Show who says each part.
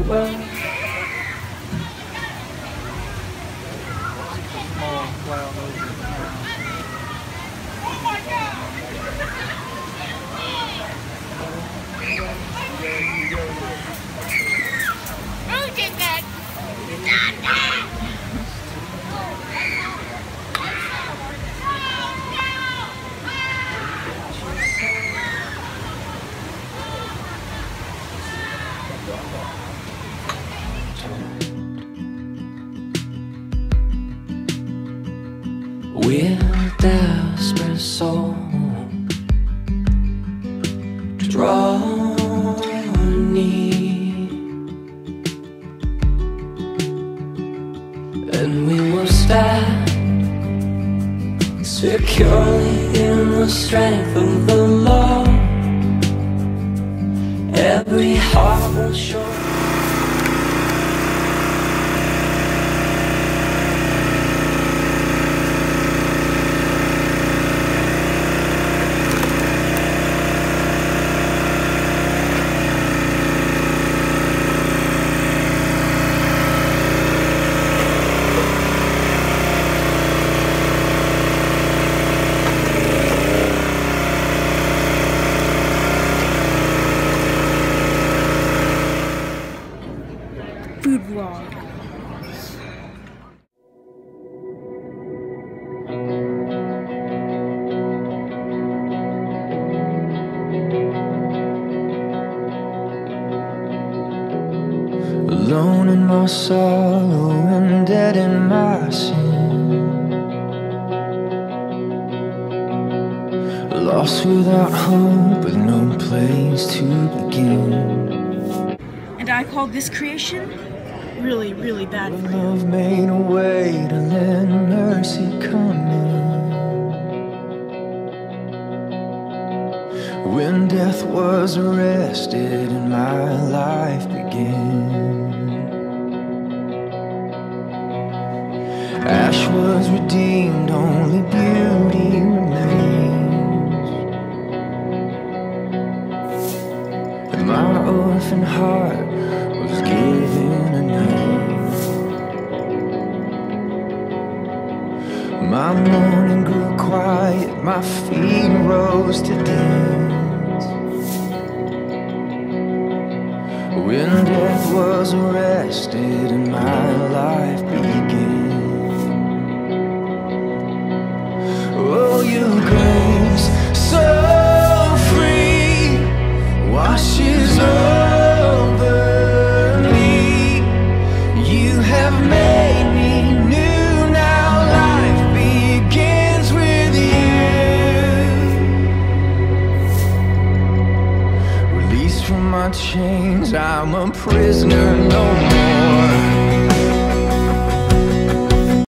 Speaker 1: Well, small cloud over the town.
Speaker 2: Who did that?
Speaker 3: We're desperate souls draw near, and we will stand securely in the strength of the Lord. Every heart will show.
Speaker 2: Food vlog.
Speaker 3: Alone in my sorrow and dead in my sin, lost without hope with no place to begin.
Speaker 2: And I called this creation really, really bad for you.
Speaker 3: Love made a way to let mercy come in. When death was arrested and my life began, ash was redeemed, only beauty remains. And my orphan heart was given a name. My mourning grew quiet, my feet rose to dance. When death was arrested and my life began. Oh, your grace, so free, washes over me. You have made me new, now life begins with you. Released from my chains, I'm a prisoner no more.